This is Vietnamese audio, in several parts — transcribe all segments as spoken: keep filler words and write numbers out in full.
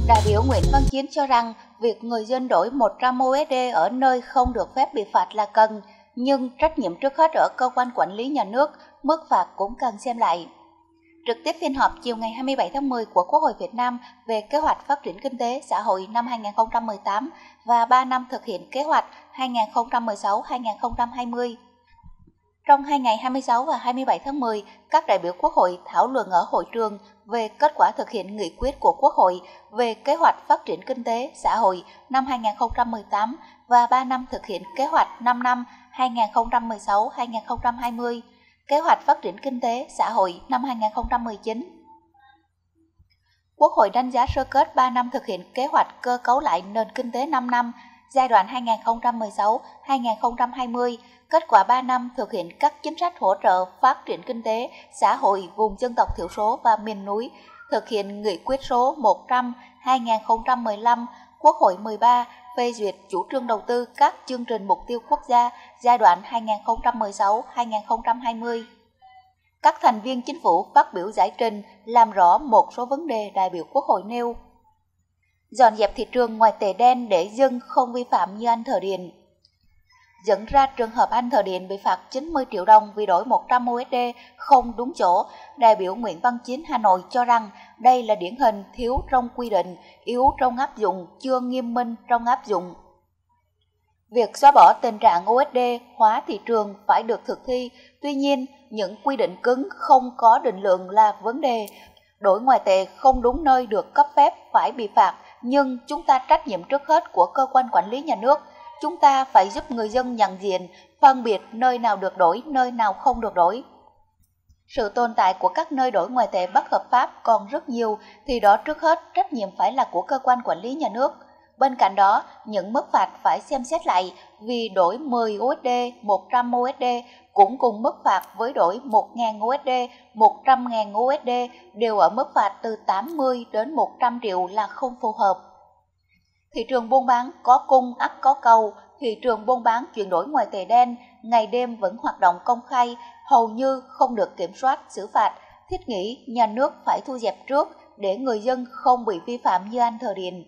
Đại biểu Nguyễn Văn Chiến cho rằng việc người dân đổi một trăm đô la ở nơi không được phép bị phạt là cần, nhưng trách nhiệm trước hết ở cơ quan quản lý nhà nước, mức phạt cũng cần xem lại. Trực tiếp phiên họp chiều ngày hai mươi bảy tháng mười của Quốc hội Việt Nam về kế hoạch phát triển kinh tế xã hội năm hai nghìn không trăm mười tám và ba năm thực hiện kế hoạch hai nghìn không trăm mười sáu đến hai nghìn không trăm hai mươi. Trong hai ngày hai mươi sáu và hai mươi bảy tháng mười, các đại biểu Quốc hội thảo luận ở hội trường về kết quả thực hiện nghị quyết của Quốc hội về kế hoạch phát triển kinh tế xã hội năm hai nghìn không trăm mười tám và ba năm thực hiện kế hoạch năm năm hai nghìn không trăm mười sáu đến hai nghìn không trăm hai mươi, kế hoạch phát triển kinh tế xã hội năm hai nghìn không trăm mười chín. Quốc hội đánh giá sơ kết ba năm thực hiện kế hoạch cơ cấu lại nền kinh tế năm năm giai đoạn hai nghìn không trăm mười sáu đến hai nghìn không trăm hai mươi, kết quả ba năm thực hiện các chính sách hỗ trợ phát triển kinh tế xã hội vùng dân tộc thiểu số và miền núi, thực hiện nghị quyết số một trăm trên hai nghìn không trăm mười lăm Quốc hội mười ba phê duyệt chủ trương đầu tư các chương trình mục tiêu quốc gia giai đoạn hai nghìn không trăm mười sáu đến hai nghìn không trăm hai mươi. Các thành viên chính phủ phát biểu giải trình làm rõ một số vấn đề đại biểu Quốc hội nêu. Dọn dẹp thị trường ngoại tệ đen để dân không vi phạm như anh Thợ Điện. Dẫn ra trường hợp anh Thợ Điện bị phạt chín mươi triệu đồng vì đổi một trăm đô la không đúng chỗ, đại biểu Nguyễn Văn Chiến Hà Nội cho rằng đây là điển hình thiếu trong quy định, yếu trong áp dụng, chưa nghiêm minh trong áp dụng. Việc xóa bỏ tình trạng u ét đê hóa thị trường phải được thực thi, tuy nhiên những quy định cứng không có định lượng là vấn đề. Đổi ngoại tệ không đúng nơi được cấp phép phải bị phạt, nhưng chúng ta trách nhiệm trước hết của cơ quan quản lý nhà nước. Chúng ta phải giúp người dân nhận diện, phân biệt nơi nào được đổi, nơi nào không được đổi. Sự tồn tại của các nơi đổi ngoại tệ bất hợp pháp còn rất nhiều, thì đó trước hết trách nhiệm phải là của cơ quan quản lý nhà nước. Bên cạnh đó, những mức phạt phải xem xét lại vì đổi mười đô la, một trăm đô la cũng cùng mức phạt với đổi một nghìn đô la, một trăm nghìn đô la đều ở mức phạt từ tám mươi đến một trăm triệu là không phù hợp. Thị trường buôn bán có cung ắt có cầu, thị trường buôn bán chuyển đổi ngoại tệ đen ngày đêm vẫn hoạt động công khai, hầu như không được kiểm soát xử phạt. Thiết nghĩ nhà nước phải thu dẹp trước để người dân không bị vi phạm như anh Thợ Điện.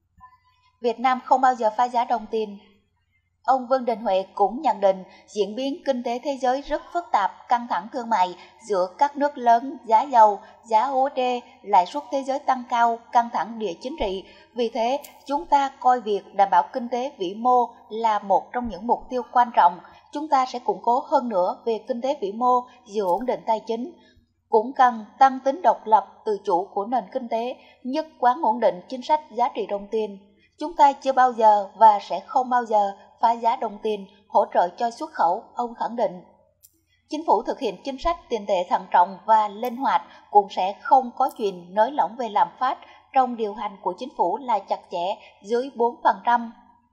Việt Nam không bao giờ phá giá đồng tiền. Ông Vương Đình Huệ cũng nhận định diễn biến kinh tế thế giới rất phức tạp, căng thẳng thương mại giữa các nước lớn, giá dầu, giá u ét đê, lãi suất thế giới tăng cao, căng thẳng địa chính trị. Vì thế, chúng ta coi việc đảm bảo kinh tế vĩ mô là một trong những mục tiêu quan trọng. Chúng ta sẽ củng cố hơn nữa về kinh tế vĩ mô, giữ ổn định tài chính. Cũng cần tăng tính độc lập, tự chủ của nền kinh tế, nhất quán ổn định chính sách giá trị đồng tiền. Chúng ta chưa bao giờ và sẽ không bao giờ phá giá đồng tiền, hỗ trợ cho xuất khẩu, ông khẳng định. Chính phủ thực hiện chính sách tiền tệ thận trọng và linh hoạt cũng sẽ không có chuyện nới lỏng về lạm phát trong điều hành của chính phủ là chặt chẽ dưới bốn phần trăm.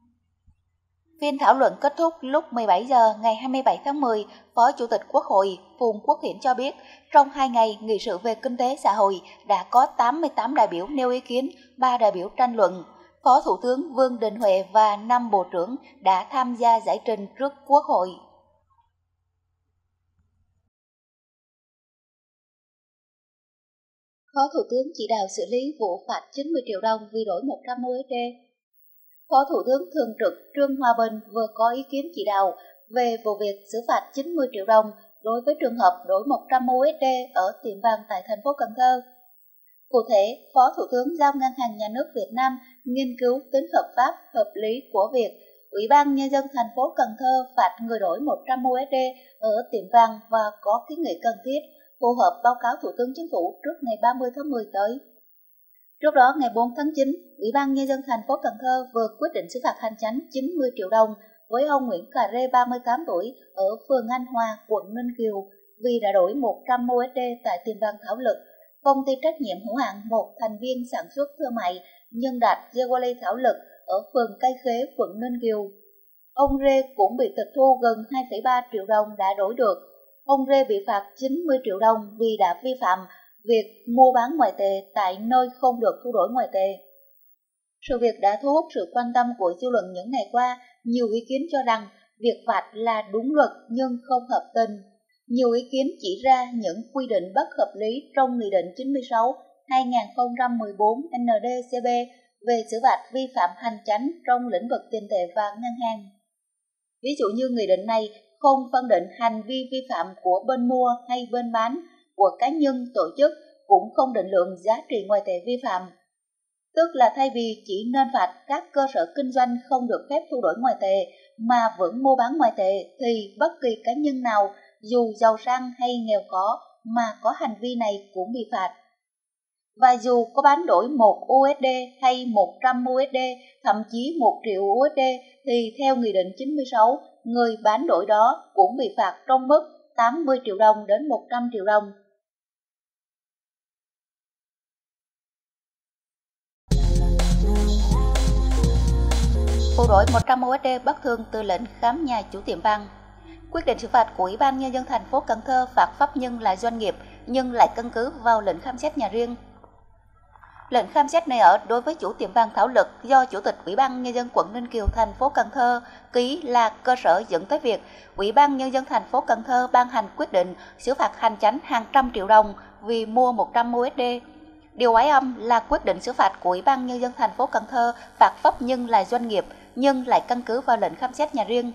Phiên thảo luận kết thúc lúc mười bảy giờ ngày hai mươi bảy tháng mười, Phó Chủ tịch Quốc hội Phùng Quốc Hiển cho biết, trong hai ngày nghị sự về kinh tế xã hội đã có tám mươi tám đại biểu nêu ý kiến, ba đại biểu tranh luận. Phó Thủ tướng Vương Đình Huệ và năm bộ trưởng đã tham gia giải trình trước Quốc hội. Phó Thủ tướng chỉ đạo xử lý vụ phạt chín mươi triệu đồng vì đổi một trăm đô la. Phó Thủ tướng Thường trực Trương Hòa Bình vừa có ý kiến chỉ đạo về vụ việc xử phạt chín mươi triệu đồng đối với trường hợp đổi một trăm đô la ở tiệm vàng tại thành phố Cần Thơ. Cụ thể, Phó Thủ tướng giao Ngân hàng Nhà nước Việt Nam nghiên cứu tính hợp pháp, hợp lý của việc Ủy ban Nhân dân thành phố Cần Thơ phạt người đổi một trăm đô la ở tiệm vàng và có kiến nghị cần thiết phù hợp báo cáo Thủ tướng Chính phủ trước ngày ba mươi tháng mười tới. Trước đó, ngày bốn tháng chín, Ủy ban Nhân dân thành phố Cần Thơ vừa quyết định xử phạt hành chánh chín mươi triệu đồng với ông Nguyễn Cà Rê ba mươi tám tuổi ở phường An Hòa, quận Ninh Kiều vì đã đổi một trăm đô la tại tiệm vàng Thảo Lực, công ty trách nhiệm hữu hạn một thành viên sản xuất thương mại Nhân Đạt Jewelry Thảo Lực ở phường Cây Khế, quận Ninh Kiều. Ông Rê cũng bị tịch thu gần hai phẩy ba triệu đồng đã đổi được. Ông Rê bị phạt chín mươi triệu đồng vì đã vi phạm việc mua bán ngoại tệ tại nơi không được thu đổi ngoại tệ. Sự việc đã thu hút sự quan tâm của dư luận những ngày qua. Nhiều ý kiến cho rằng việc phạt là đúng luật nhưng không hợp tình. Nhiều ý kiến chỉ ra những quy định bất hợp lý trong Nghị định chín mươi sáu trên hai nghìn không trăm mười bốn N D C B về xử phạt vi phạm hành chánh trong lĩnh vực tiền tệ và ngân hàng. Ví dụ như nghị định này không phân định hành vi vi phạm của bên mua hay bên bán, của cá nhân, tổ chức, cũng không định lượng giá trị ngoại tệ vi phạm. Tức là thay vì chỉ nên phạt các cơ sở kinh doanh không được phép thu đổi ngoại tệ mà vẫn mua bán ngoại tệ, thì bất kỳ cá nhân nào dù giàu sang hay nghèo khó mà có hành vi này cũng bị phạt. Và dù có bán đổi một u ét đê hay một trăm u ét đê, thậm chí một triệu u ét đê, thì theo Nghị định chín mươi sáu, người bán đổi đó cũng bị phạt trong mức tám mươi triệu đồng đến một trăm triệu đồng. Thu đổi một trăm u ét đê bất thường từ lệnh khám nhà chủ tiệm vàng. Quyết định xử phạt của Ủy ban Nhân dân thành phố Cần Thơ phạt pháp nhân là doanh nghiệp nhưng lại căn cứ vào lệnh khám xét nhà riêng. Lệnh khám xét nơi ở đối với chủ tiệm vàng Thảo Lực do Chủ tịch Ủy ban Nhân dân quận Ninh Kiều thành phố Cần Thơ ký là cơ sở dẫn tới việc Ủy ban Nhân dân thành phố Cần Thơ ban hành quyết định xử phạt hành chánh hàng trăm triệu đồng vì mua một trăm u ét đê. Điều oái âm là quyết định xử phạt của Ủy ban Nhân dân thành phố Cần Thơ phạt pháp nhân là doanh nghiệp nhưng lại căn cứ vào lệnh khám xét nhà riêng.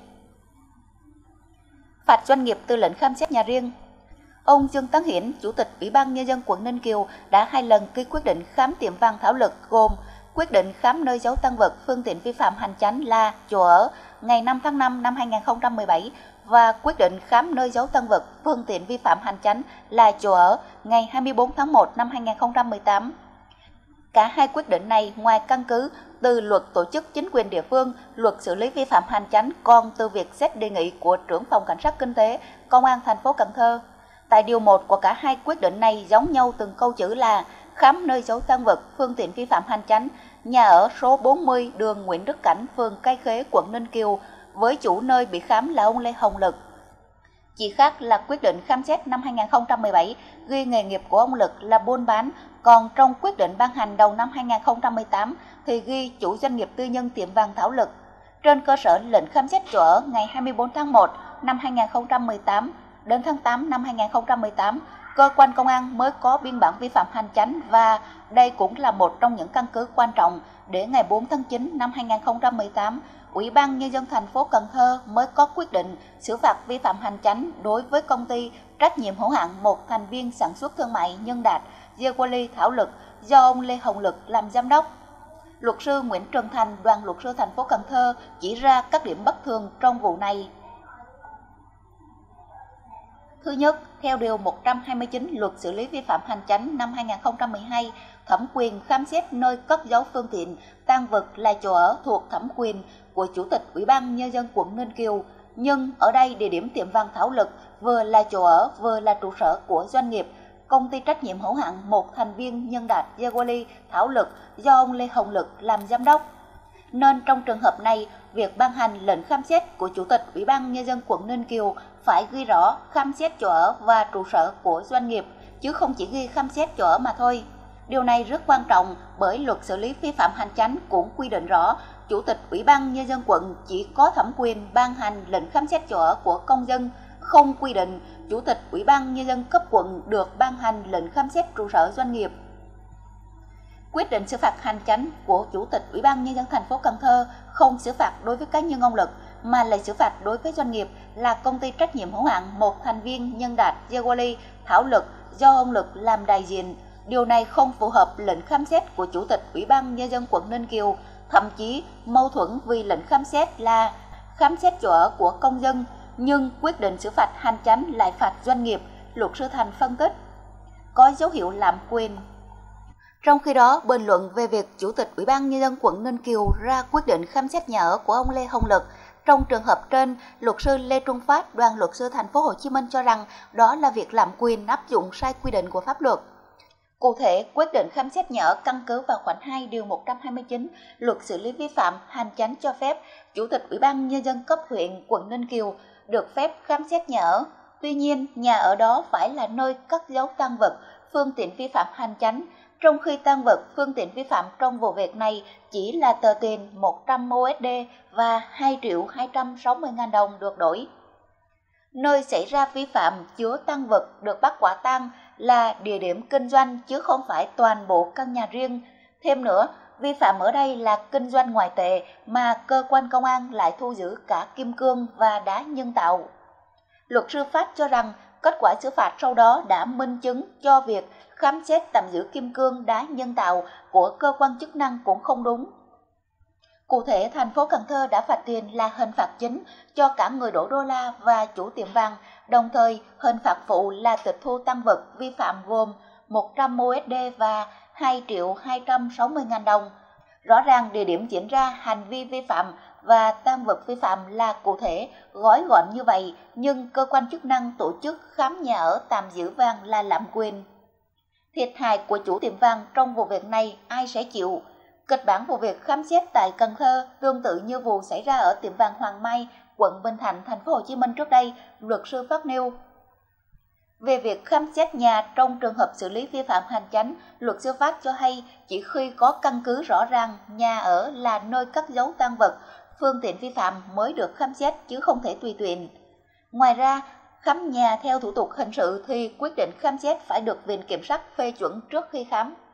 Phạt doanh nghiệp từ lệnh khám xét nhà riêng. Ông Dương Tấn Hiển, Chủ tịch Ủy ban Nhân dân quận Ninh Kiều đã hai lần ký quyết định khám tiệm vàng Thảo Lực, gồm quyết định khám nơi giấu tăng vật phương tiện vi phạm hành chánh là chỗ ở ngày năm tháng năm năm hai nghìn không trăm mười bảy và quyết định khám nơi giấu tăng vật phương tiện vi phạm hành chánh là chỗ ở ngày hai mươi tư tháng một năm hai nghìn không trăm mười tám. Cả hai quyết định này ngoài căn cứ từ luật tổ chức chính quyền địa phương, luật xử lý vi phạm hành chánh còn từ việc xét đề nghị của trưởng phòng cảnh sát kinh tế, công an thành phố Cần Thơ. Tại điều một của cả hai quyết định này giống nhau từng câu chữ là khám nơi giấu tang vật, phương tiện vi phạm hành chánh, nhà ở số bốn mươi đường Nguyễn Đức Cảnh, phường Cây Khế, quận Ninh Kiều, với chủ nơi bị khám là ông Lê Hồng Lực. Chỉ khác là quyết định khám xét năm hai nghìn không trăm mười bảy ghi nghề nghiệp của ông Lực là buôn bán, còn trong quyết định ban hành đầu năm hai nghìn không trăm mười tám thì ghi chủ doanh nghiệp tư nhân tiệm vàng Thảo Lực. Trên cơ sở lệnh khám xét chỗ ở ngày hai mươi tư tháng một năm hai nghìn không trăm mười tám đến tháng tám năm hai nghìn không trăm mười tám, cơ quan công an mới có biên bản vi phạm hành chánh và đây cũng là một trong những căn cứ quan trọng để ngày bốn tháng chín năm hai nghìn không trăm mười tám, Ủy ban Nhân dân thành phố Cần Thơ mới có quyết định xử phạt vi phạm hành chánh đối với công ty trách nhiệm hữu hạn một thành viên sản xuất thương mại Nhân Đạt Jewelry Thảo Lực do ông Lê Hồng Lực làm giám đốc. Luật sư Nguyễn Trần Thành, đoàn luật sư thành phố Cần Thơ chỉ ra các điểm bất thường trong vụ này. Thứ nhất, theo Điều một trăm hai mươi chín Luật xử lý vi phạm hành chánh năm hai nghìn không trăm mười hai, thẩm quyền khám xét nơi cất giấu phương tiện, tang vật là chỗ ở thuộc thẩm quyền của Chủ tịch Ủy ban Nhân dân quận Ninh Kiều. Nhưng ở đây địa điểm tiệm vàng Thảo Lực vừa là chỗ ở vừa là trụ sở của doanh nghiệp, công ty trách nhiệm hữu hạn một thành viên Nhân Đạt Jewelry Thảo Lực do ông Lê Hồng Lực làm giám đốc. Nên trong trường hợp này, việc ban hành lệnh khám xét của Chủ tịch Ủy ban Nhân dân quận Ninh Kiều phải ghi rõ khám xét chỗ ở và trụ sở của doanh nghiệp, chứ không chỉ ghi khám xét chỗ ở mà thôi. Điều này rất quan trọng bởi luật xử lý vi phạm hành chánh cũng quy định rõ Chủ tịch Ủy ban Nhân dân quận chỉ có thẩm quyền ban hành lệnh khám xét chỗ ở của công dân, không quy định Chủ tịch Ủy ban Nhân dân cấp quận được ban hành lệnh khám xét trụ sở doanh nghiệp. Quyết định xử phạt hành chánh của Chủ tịch Ủy ban Nhân dân thành phố Cần Thơ không xử phạt đối với cá nhân ông Lực mà lại xử phạt đối với doanh nghiệp là công ty trách nhiệm hữu hạn một thành viên Nhân Đạt Jewelry Thảo Lực do ông Lực làm đại diện. Điều này không phù hợp lệnh khám xét của Chủ tịch Ủy ban Nhân dân quận Ninh Kiều, thậm chí mâu thuẫn vì lệnh khám xét là khám xét chỗ ở của công dân, nhưng quyết định xử phạt hành chánh lại phạt doanh nghiệp, luật sư Thành phân tích. Có dấu hiệu lạm quyền. Trong khi đó, bình luận về việc Chủ tịch Ủy ban Nhân dân quận Ninh Kiều ra quyết định khám xét nhà ở của ông Lê Hồng Lực, trong trường hợp trên, luật sư Lê Trung Phát, đoàn luật sư thành phố Hồ Chí Minh cho rằng đó là việc lạm quyền áp dụng sai quy định của pháp luật. Cụ thể, quyết định khám xét nhà ở căn cứ vào khoản hai điều một trăm hai mươi chín Luật xử lý vi phạm hành chánh cho phép Chủ tịch Ủy ban Nhân dân cấp huyện quận Ninh Kiều được phép khám xét nhà ở. Tuy nhiên, nhà ở đó phải là nơi cất giấu tang vật, phương tiện vi phạm hành chánh, trong khi tang vật, phương tiện vi phạm trong vụ việc này chỉ là tờ tiền một trăm u ét đê và hai triệu hai trăm sáu mươi nghìn đồng được đổi. Nơi xảy ra vi phạm chứa tang vật được bắt quả tang là địa điểm kinh doanh chứ không phải toàn bộ căn nhà riêng. Thêm nữa, vi phạm ở đây là kinh doanh ngoại tệ mà cơ quan công an lại thu giữ cả kim cương và đá nhân tạo. Luật sư Phát cho rằng kết quả xử phạt sau đó đã minh chứng cho việc khám xét tạm giữ kim cương đá nhân tạo của cơ quan chức năng cũng không đúng. Cụ thể, thành phố Cần Thơ đã phạt tiền là hình phạt chính cho cả người đổ đô la và chủ tiệm vàng, đồng thời hình phạt phụ là tịch thu tăng vật vi phạm gồm một trăm u ét đê và hai triệu hai trăm sáu mươi nghìn đồng. Rõ ràng địa điểm diễn ra hành vi vi phạm và tăng vật vi phạm là cụ thể, gói gọn như vậy, nhưng cơ quan chức năng tổ chức khám nhà ở tạm giữ vàng là lạm quyền. Thiệt hại của chủ tiệm vàng trong vụ việc này ai sẽ chịu? Kịch bản vụ việc khám xét tại Cần Thơ tương tự như vụ xảy ra ở tiệm vàng Hoàng Mai, quận Bình Thạnh, thành phố Hồ Chí Minh trước đây, luật sư Phát nêu. Về việc khám xét nhà trong trường hợp xử lý vi phạm hành chánh, luật sư Phát cho hay chỉ khi có căn cứ rõ ràng nhà ở là nơi cất giấu tang vật, phương tiện vi phạm mới được khám xét chứ không thể tùy tiện. Ngoài ra, khám nhà theo thủ tục hình sự thì quyết định khám xét phải được Viện Kiểm sát phê chuẩn trước khi khám.